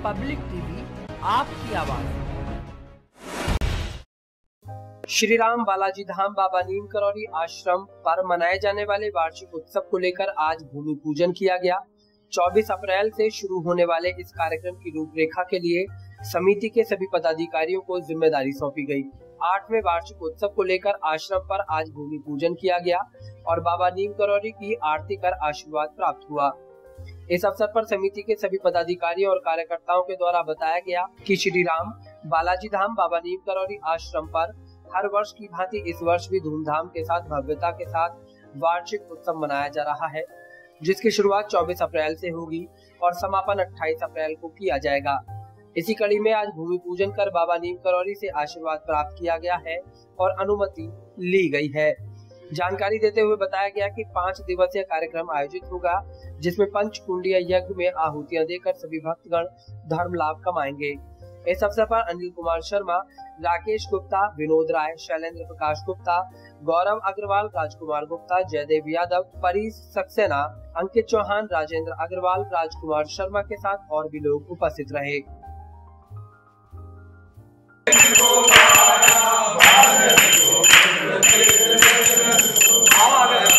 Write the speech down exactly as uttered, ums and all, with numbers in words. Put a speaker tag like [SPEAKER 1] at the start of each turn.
[SPEAKER 1] Public TV, आपकी आवाज।
[SPEAKER 2] श्री राम बालाजी धाम बाबा नीम करौली आश्रम पर मनाए जाने वाले वार्षिक उत्सव को लेकर आज भूमि पूजन किया गया। चौबीस अप्रैल से शुरू होने वाले इस कार्यक्रम की रूपरेखा के लिए समिति के सभी पदाधिकारियों को जिम्मेदारी सौंपी गई। आठवें वार्षिक उत्सव को लेकर आश्रम पर आज भूमि पूजन किया गया और बाबा नीम करौली की आरती कर आशीर्वाद प्राप्त हुआ। इस अवसर पर समिति के सभी पदाधिकारियों और कार्यकर्ताओं के द्वारा बताया गया कि श्री राम बालाजी धाम बाबा नीम करौली आश्रम पर हर वर्ष की भांति इस वर्ष भी धूमधाम के साथ भव्यता के साथ वार्षिक उत्सव मनाया जा रहा है, जिसकी शुरुआत चौबीस अप्रैल से होगी और समापन अट्ठाईस अप्रैल को किया जाएगा। इसी कड़ी में आज भूमि पूजन कर बाबा नीम करौली से आशीर्वाद प्राप्त किया गया है और अनुमति ली गई है। जानकारी देते हुए बताया गया कि पाँच दिवसीय कार्यक्रम आयोजित होगा, जिसमें पंचकुंडीय यज्ञ में आहुतियां देकर सभी भक्तगण धर्म लाभ कमाएंगे। इस अवसर पर अनिल कुमार शर्मा, राकेश गुप्ता, विनोद राय, शैलेंद्र प्रकाश गुप्ता, गौरव अग्रवाल, राजकुमार गुप्ता, जयदेव यादव, परी सक्सेना, अंकित चौहान, राजेंद्र अग्रवाल, राजकुमार शर्मा के साथ और भी लोग उपस्थित रहे।
[SPEAKER 3] आवाज